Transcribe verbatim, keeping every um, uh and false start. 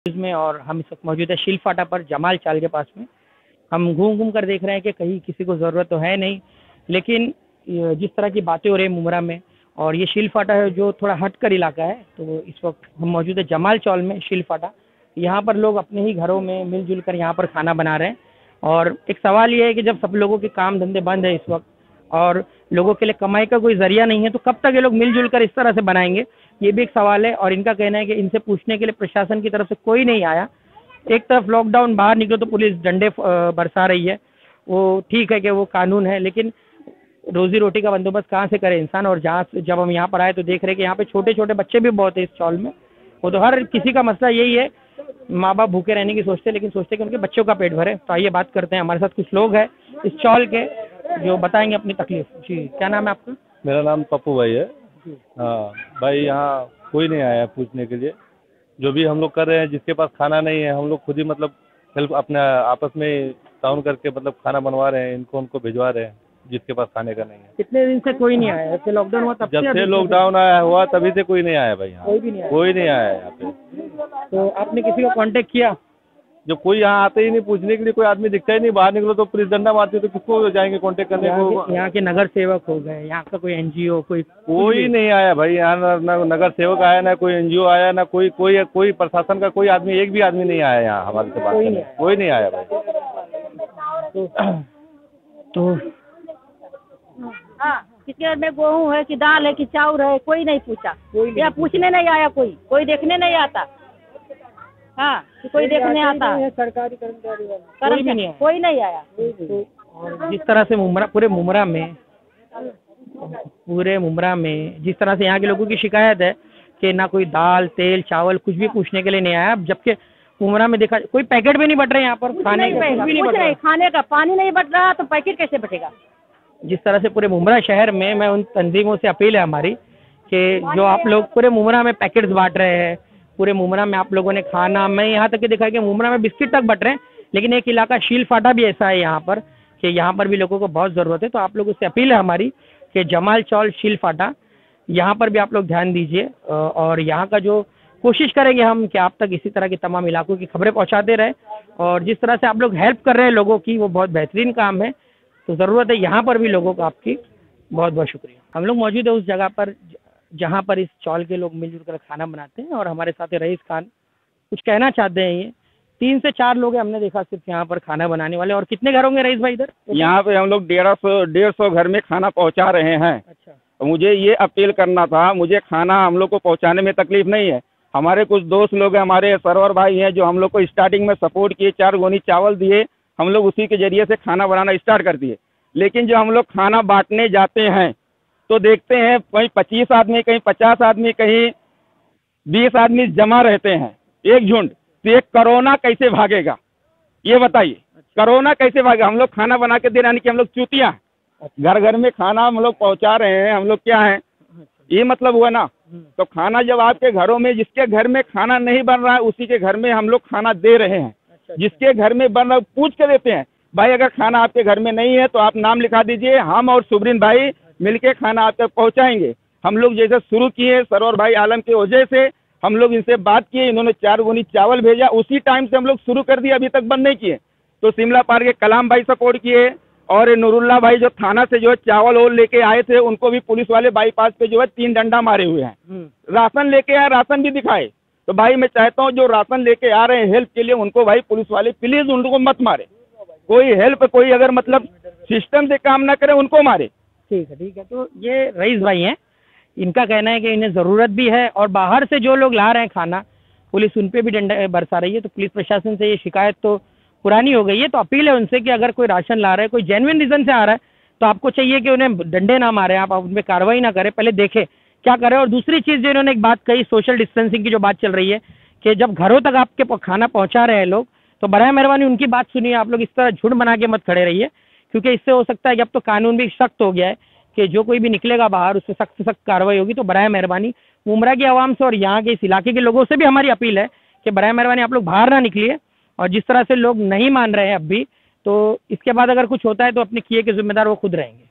में और हम इस वक्त मौजूद है शील फाटा पर जमाल चाल के पास में। हम घूम घूम कर देख रहे हैं कि कहीं किसी को ज़रूरत तो है नहीं, लेकिन जिस तरह की बातें हो रही है मुमरा में, और ये शील फाटा है जो थोड़ा हट कर इलाका है, तो इस वक्त हम मौजूद है जमाल चौल में शील फाटा। यहाँ पर लोग अपने ही घरों में मिलजुल कर यहाँ पर खाना बना रहे हैं। और एक सवाल ये है कि जब सब लोगों के काम धंधे बंद है इस वक्त और लोगों के लिए कमाई का कोई जरिया नहीं है, तो कब तक ये लोग मिलजुल कर इस तरह से बनाएंगे, ये भी एक सवाल है। और इनका कहना है कि इनसे पूछने के लिए प्रशासन की तरफ से कोई नहीं आया। एक तरफ लॉकडाउन, बाहर निकलो तो पुलिस डंडे बरसा रही है, वो ठीक है कि वो कानून है, लेकिन रोजी रोटी का बंदोबस्त कहाँ से करे इंसान। और जहाँ जब हम यहाँ पर आए तो देख रहे हैं कि यहाँ पे छोटे छोटे बच्चे भी बहुत है इस चौल में। वो तो हर किसी का मसला यही है, माँ बाप भूखे रहने की सोचते, लेकिन सोचते कि उनके बच्चों का पेट भरे। तो आइए बात करते हैं, हमारे साथ कुछ लोग हैं इस चौल के जो बताएंगे अपनी तकलीफ। जी, क्या नाम है आपका? मेरा नाम पप्पू भाई है। हाँ भाई, यहाँ कोई नहीं आया पूछने के लिए। जो भी हम लोग कर रहे हैं, जिसके पास खाना नहीं है, हम लोग खुद ही मतलब हेल्प अपने आपस में ताउन करके मतलब खाना बनवा रहे हैं, इनको उनको भिजवा रहे हैं जिसके पास खाने का नहीं है। कितने दिन से कोई नहीं आया? जब से लॉकडाउन हुआ तब से? जब से लॉकडाउन आया हुआ तभी से कोई नहीं आया भाई। यहाँ कोई भी नहीं आया? कोई नहीं आया यहाँ पे। तो आपने किसी को कांटेक्ट किया? जो कोई यहाँ आते ही नहीं पूछने के लिए, कोई आदमी दिखता ही नहीं। बाहर निकलो तो पुलिस डंडा मारती है, तो किसको जाएंगे कांटेक्ट करने को? यहाँ के नगर सेवक हो गए, यहाँ का कोई एनजीओ, कोई कोई नहीं आया भाई यहाँ। ना नगर सेवक आया, ना कोई एनजीओ आया, ना कोई कोई कोई प्रशासन का कोई आदमी, एक भी आदमी नहीं आया यहाँ हमारे से बात करने। कोई नहीं आया भाई। तो हाँ, किसके घर में गेहूँ है कि दाल है कि चावल है, कोई नहीं पूछा। कोई या पूछने नहीं आया, कोई कोई देखने नहीं आता। हाँ, कि कोई देखने आता है? सरकारी कर्मचारी कोई भी नहीं आया, कोई नहीं आया। और जिस तरह से मुमरा पूरे मुमरा में पूरे मुमरा में जिस तरह से यहाँ के लोगों की शिकायत है कि ना कोई दाल तेल चावल कुछ भी पूछने के लिए नहीं आया, जबकि मुमरा में देखा कोई पैकेट भी नहीं बट रहे यहाँ पर खाने का, कुछ भी नहीं बट रहा। खाने का पानी नहीं बट रहा तो पैकेट कैसे बटेगा? जिस तरह से पूरे मुमरा शहर में, मैं उन तंजीमों से अपील है हमारी कि जो आप लोग पूरे मुमरा में पैकेट्स बांट रहे हैं, पूरे मुमरा में आप लोगों ने खाना, मैं यहाँ तक कि देखा कि मुमरा में बिस्किट तक बट रहे हैं, लेकिन एक इलाका शील फाटा भी ऐसा है यहाँ पर कि यहाँ पर भी लोगों को बहुत ज़रूरत है। तो आप लोगों से अपील है हमारी कि जमाल चौल शील फाटा, यहाँ पर भी आप लोग ध्यान दीजिए और यहाँ का जो कोशिश करेंगे हम कि आप तक इसी तरह के तमाम इलाकों की खबरें पहुँचाते रहे। और जिस तरह से आप लोग हेल्प कर रहे हैं लोगों की, वो बहुत बेहतरीन काम है। तो ज़रूरत है यहाँ पर भी लोगों को आपकी। बहुत बहुत शुक्रिया। हम लोग मौजूद है उस जगह पर जहाँ पर इस चौल के लोग मिलजुल कर खाना बनाते हैं, और हमारे साथ रईस खान कुछ कहना चाहते हैं। ये तीन से चार लोग हैं हमने देखा सिर्फ यहाँ पर खाना बनाने वाले। और कितने घर होंगे रईस भाई इधर? यहाँ पे हम लोग डेढ़ सौ डेढ़ सौ घर में खाना पहुँचा रहे हैं। अच्छा, तो मुझे ये अपील करना था, मुझे खाना हम लोग को पहुँचाने में तकलीफ नहीं है। हमारे कुछ दोस्त लोग हैं, हमारे सरवर भाई हैं, जो हम लोग को स्टार्टिंग में सपोर्ट किए, चार गोनी चावल दिए, हम लोग उसी के जरिए से खाना बनाना स्टार्ट कर दिए। लेकिन जो हम लोग खाना बांटने जाते हैं तो देखते हैं कहीं पच्चीस आदमी, कहीं पचास आदमी, कहीं बीस आदमी जमा रहते हैं, एक झुंड। तो ये कोरोना कैसे भागेगा, ये बताइए? कोरोना कैसे भागेगा? हम लोग खाना बना के दे रहे हैं कि हम लोग चूतियाँ? घर घर में खाना हम लोग पहुंचा रहे हैं, हम लोग क्या हैं? ये मतलब हुआ ना। तो खाना जब आपके घरों में, जिसके घर में खाना नहीं बन रहा है उसी के घर में हम लोग खाना दे रहे हैं। जिसके घर में बन रहा है पूछ के देते हैं, भाई अगर खाना आपके घर में नहीं है तो आप नाम लिखा दीजिए, हम और सुब्रीन भाई मिलके खाना आप तक पहुंचाएंगे। हम लोग जैसे शुरू किए सरवर भाई आलम के वजह से, हम लोग इनसे बात किए, इन्होंने चार गुनी चावल भेजा, उसी टाइम से हम लोग शुरू कर दिए, अभी तक बंद नहीं किए। तो शिमला पार के कलाम भाई सपोर्ट किए, और नूरुल्लाह भाई जो थाना से जो है चावल और लेके आए थे, उनको भी पुलिस वाले बाईपास पे जो है तीन डंडा मारे हुए हैं। राशन लेके आए, राशन भी दिखाए। तो भाई मैं चाहता हूँ जो राशन लेके आ रहे हैं हेल्प के लिए, उनको भाई पुलिस वाले प्लीज उनको मत मारे। कोई हेल्प, कोई अगर मतलब सिस्टम से काम ना करे उनको मारे। ठीक है, ठीक है। तो ये रईस भाई हैं, इनका कहना है कि इन्हें ज़रूरत भी है, और बाहर से जो लोग ला रहे हैं खाना, पुलिस उन पे भी डंडा बरसा रही है। तो पुलिस प्रशासन से ये शिकायत तो पुरानी हो गई है। तो अपील है उनसे कि अगर कोई राशन ला रहा है, कोई जेन्युइन रीज़न से आ रहा है, तो आपको चाहिए कि उन्हें डंडे ना मारें, आप उन पर कार्रवाई ना करें, पहले देखें क्या करें। और दूसरी चीज़ जो इन्होंने एक बात कही, सोशल डिस्टेंसिंग की जो बात चल रही है कि जब घरों तक आपके खाना पहुँचा रहे हैं लोग, तो बराए मेहरबानी उनकी बात सुनिए। आप लोग इस तरह झुंड बना के मत खड़े रहिए, क्योंकि इससे हो सकता है कि अब तो कानून भी सख्त हो गया है कि जो कोई भी निकलेगा बाहर उससे सख्त से सख्त कार्रवाई होगी। तो बराए मेहरबानी मुमरा की आवाम से और यहाँ के इस इलाके के लोगों से भी हमारी अपील है कि बराए मेहरबानी आप लोग बाहर ना निकलिए। और जिस तरह से लोग नहीं मान रहे हैं अब भी, तो इसके बाद अगर कुछ होता है तो अपने किए के जिम्मेदार वो खुद रहेंगे।